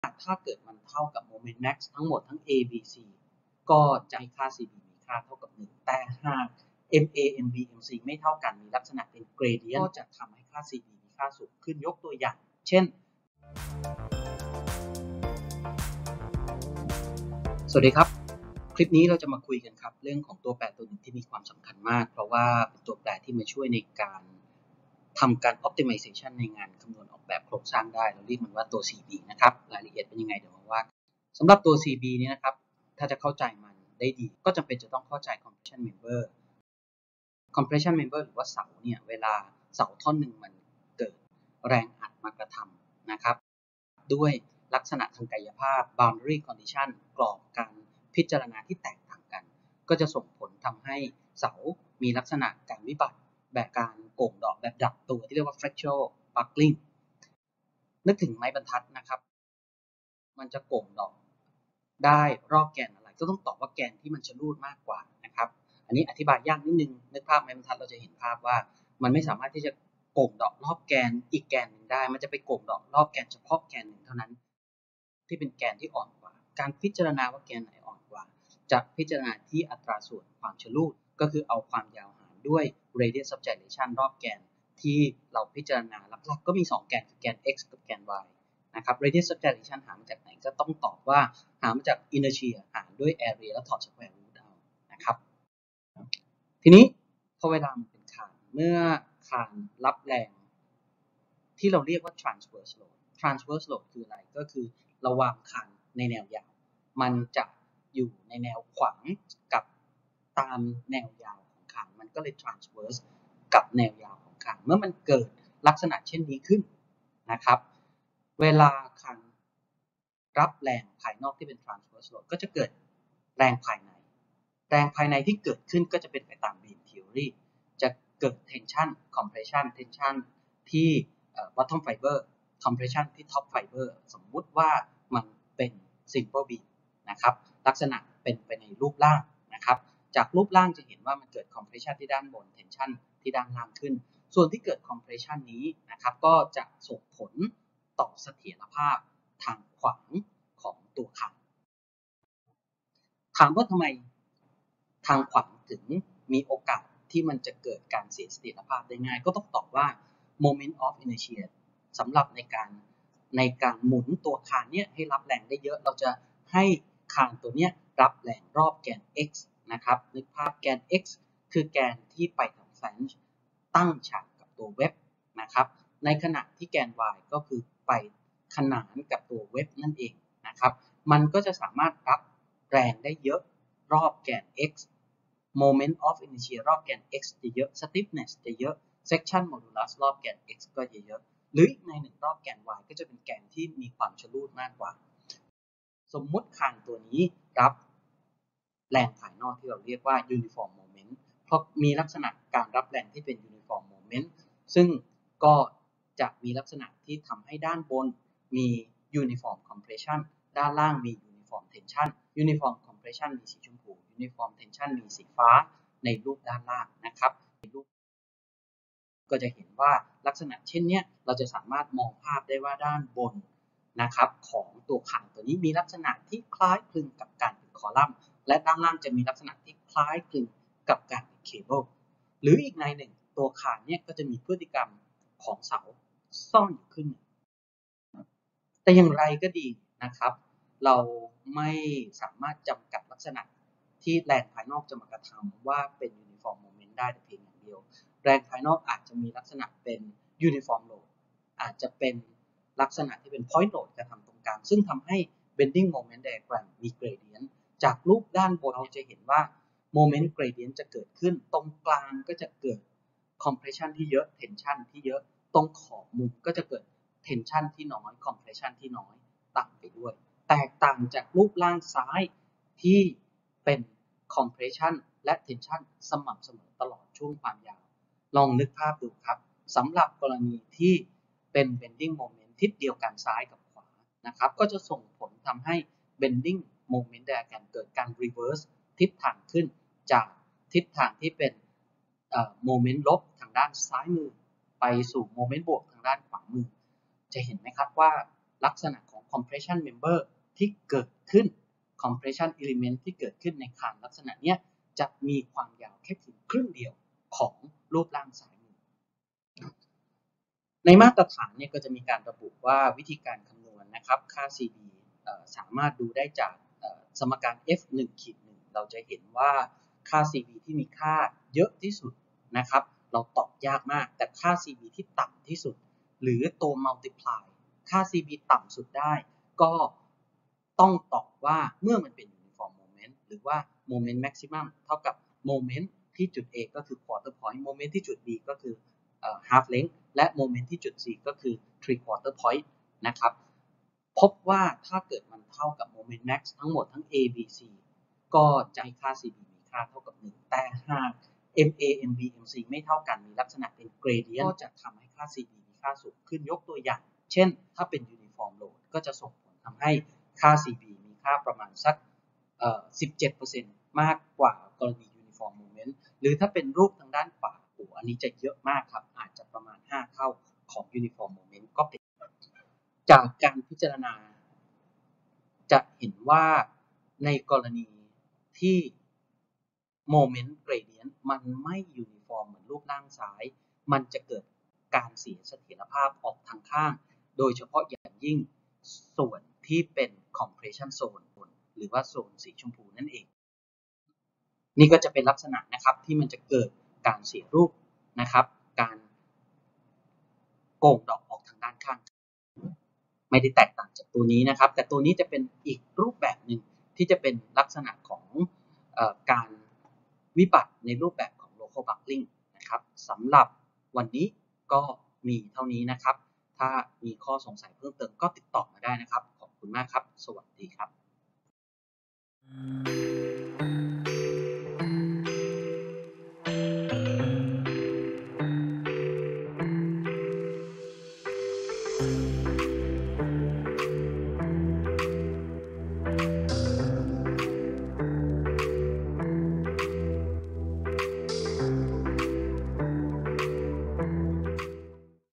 ถ้าเกิดมันเท่ากับ Moment Max ทั้งหมดทั้ง A B C ก็จะให้ค่า CB มีค่าเท่ากับ 1 แต่หาก MA MB MC ไม่เท่ากันมีลักษณะเป็น gradient ก็จะทำให้ค่า CB มีค่าสูงขึ้นยกตัวอย่างเช่นสวัสดีครับคลิปนี้เราจะมาคุยกันครับเรื่องของตัวแปรตัวหนึ่งที่มีความสำคัญมากเพราะว่าเป็นตัวแปรที่มาช่วยในการทำการ optimization ในงานคำนวณออกแบบโครงสร้างได้เราเรียกมันว่าตัว CB นะครับรายละเอียดเป็นยังไงเดี๋ยวมาว่าสำหรับตัว CB นี้นะครับถ้าจะเข้าใจมันได้ดีก็จำเป็นจะต้องเข้าใจ compression member หรือว่าเสาเนี่ยเวลาเสาท่อนหนึ่งมันเกิดแรงอัดมากระทำนะครับด้วยลักษณะทางกายภาพ boundary condition กรอบการพิจารณาที่แตกต่างกันก็จะส่งผลทำให้เสามีลักษณะการวิบัติแบบการโก่งดอกแบบดับตัวที่เรียกว่า fractal buckling นึกถึงไม้บรรทัดนะครับมันจะโก่งดอกได้รอบแกนอะไรก็ต้องตอบว่าแกนที่มันชะลูดมากกว่านะครับอันนี้อธิบายยากนิดนึงนึกภาพไม้บรรทัดเราจะเห็นภาพว่ามันไม่สามารถที่จะโก่งดอกรอบแกนอีกแกนหนึ่งได้มันจะไปโก่งดอกรอบแกนเฉพาะแกนหนึ่งเท่านั้นที่เป็นแกนที่อ่อนกว่าการพิจารณาว่าแกนไหนอ่อนกว่าจะพิจารณาที่อัตราส่วนความชะลูดก็คือเอาความยาวหารด้วย radius of gyration รอบแกนที่เราพิจารณาหลักๆก็มี2แกนคือแกน x กับแกน y นะครับ radius of gyration หามาจากไหนก็ต้องตอบว่าหามาจาก inertia หารด้วย area แล้วถอด square root เอานะครับทีนี้พอเวลามันเป็นคานเมื่อคานรับแรงที่เราเรียกว่า transverse load คืออะไรก็คือเราวางคานในแนวยาวมันจะอยู่ในแนวขวางกับตามแนวยาวของคานมันก็เลย transverse กับแนวยาวของคานเมื่อมันเกิดลักษณะเช่นนี้ขึ้นนะครับเวลาคานรับแรงภายนอกที่เป็น transverse load ก็จะเกิดแรงภายในที่เกิดขึ้นก็จะเป็นไปตาม beam theory จะเกิด tension compression tension ที่bottom fiber compression ที่ top fiber สมมุติว่ามันเป็น simple beam นะครับลักษณะเป็นไปในรูปร่างนะครับจากรูปร่างจะเห็นว่ามันเกิด compression ที่ด้านบน tension ที่ด้านล่างขึ้นส่วนที่เกิด compression นี้นะครับก็จะส่งผลต่อเสถียรภาพทางขวางของตัวคานถามว่าทำไมทางขวางถึงมีโอกาสที่มันจะเกิดการเสียเสถียรภาพได้ง่ายก็ต้องตอบว่า moment of inertia สำหรับในการหมุนตัวคานเนี่ยให้รับแรงได้เยอะเราจะให้คานตัวเนี้ยรับแรงรอบแกน x นะครับนึกภาพแกน x คือแกนที่ไปทางแฟลนจ์ตั้งฉากกับตัวเว็บนะครับในขณะที่แกน y ก็คือไปขนานกับตัวเว็บนั่นเองนะครับมันก็จะสามารถรับแรงได้เยอะรอบแกน x moment of inertia รอบแกน x จะเยอะ stiffness จะเยอะ section modulus รอบแกน x ก็จะเยอะหรือในหนึ่งรอบแกน y ก็จะเป็นแกนที่มีความชะลูดมากกว่าสมมุติคานตัวนี้รับแรงภายนอกที่เราเรียกว่า uniform moment เพราะมีลักษณะการรับแรงที่เป็น uniform moment ซึ่งก็จะมีลักษณะที่ทำให้ด้านบนมี uniform compression ด้านล่างมี uniform tension uniform compression มีสีชมพู uniform tension มีสีฟ้าในรูปด้านล่างนะครับในรูปก็จะเห็นว่าลักษณะเช่นนี้เราจะสามารถมองภาพได้ว่าด้านบนนะครับของตัวคานตัวนี้มีลักษณะที่คล้ายคลึงกับการเป็นคอลัมน์และด้านล่างจะมีลักษณะที่คล้ายคลึงกับการเป็นเคเบิลหรืออีกในหนึ่งตัวคานเนี่ยก็จะมีพฤติกรรมของเสาซ่อนอยู่ขึ้นแต่อย่างไรก็ดีนะครับเราไม่สามารถจำกัดลักษณะที่แรงภายนอกจะมากระทำว่าเป็น uniform moment ได้แต่เพียงอย่างเดียวแรงภายนอกอาจจะมีลักษณะเป็น uniform load อาจจะเป็นลักษณะที่เป็น point load กระทำตรงกลางซึ่งทำให้ bending moment diagram มี gradient จากรูปด้านบนเราจะเห็นว่า moment gradient จะเกิดขึ้นตรงกลางก็จะเกิด compression ที่เยอะ tension ที่เยอะตรงขอบมุมก็จะเกิด tension ที่น้อย compression ที่น้อยต่ำไปด้วยแตกต่างจากรูปร่างซ้ายที่เป็น compression และ tension สม่ำเสมอตลอดช่วงความยาวลองนึกภาพดูครับสำหรับกรณีที่เป็น bending moment ทิศเดียวกันซ้ายกับขวานะครับก็จะส่งผลทำให้ bending moment diagram เกิดการ reverse ทิศทางขึ้นจากทิศทางที่เป็นmoment ลบทางด้านซ้ายมือไปสู่ moment บวกทางด้านขวามือจะเห็นไหมครับว่าลักษณะของ compression member ที่เกิดขึ้น compression element ที่เกิดขึ้นในคานลักษณะเนี้ยจะมีความยาวแค่เพียงครึ่งเดียวของรูปร่างซ้ายมือในมาตรฐานเนี่ยก็จะมีการระบุว่าวิธีการคำนวณนะครับค่า CB สามารถดูได้จากสมการ F1-1 เราจะเห็นว่าค่า CB ที่มีค่าเยอะที่สุดนะครับเราตอบยากมากแต่ค่า CB ที่ต่ำที่สุดหรือตัว multiply ค่า CB ต่ำสุดได้ก็ต้องตอบว่าเมื่อมันเป็น uniform moment หรือว่า moment maximum เท่ากับ moment ที่จุด A ก็คือ quarter point moment ที่จุด B ก็คือhalf length และ moment ที่จุด C ก็คือ three quarter point นะครับพบว่าถ้าเกิดมันเท่ากับ moment max ทั้งหมดทั้ง A B C ก็จะให้ค่า CB มีค่าเท่ากับ1แต่หาก MA MB MC ไม่เท่ากันมีลักษณะเป็น gradient ก็จะทำให้ค่า CB มีค่าสูงขึ้นยกตัวอย่างเช่นถ้าเป็น uniform load ก็จะส่งผลทำให้ค่า CB มีค่าประมาณสัก17% มากกว่ากรณี uniform moment หรือถ้าเป็นรูปทางด้านขวาอันนี้จะเยอะมากครับอาจจะประมาณ5เท่าของ uniform moment ก็เป็นจากการพิจารณาจะเห็นว่าในกรณีที่ moment gradient มันไม่ uniform เหมือนรูปร่างซ้ายมันจะเกิดการเสียเสถียรภาพออกทางข้างโดยเฉพาะอย่างยิ่งส่วนที่เป็น compression zone หรือว่าโซนสีชมพูนั่นเองนี่ก็จะเป็นลักษณะนะครับที่มันจะเกิดการเสียรูปนะครับการโก่งดอกออกทางด้านข้างไม่ได้แตกต่างจากตัวนี้นะครับแต่ตัวนี้จะเป็นอีกรูปแบบหนึ่งที่จะเป็นลักษณะของการวิบัติในรูปแบบของ local buckling นะครับสำหรับวันนี้ก็มีเท่านี้นะครับถ้ามีข้อสงสัยเพิ่มเติมก็ติดต่อมาได้นะครับขอบคุณมากครับสวัสดีครับ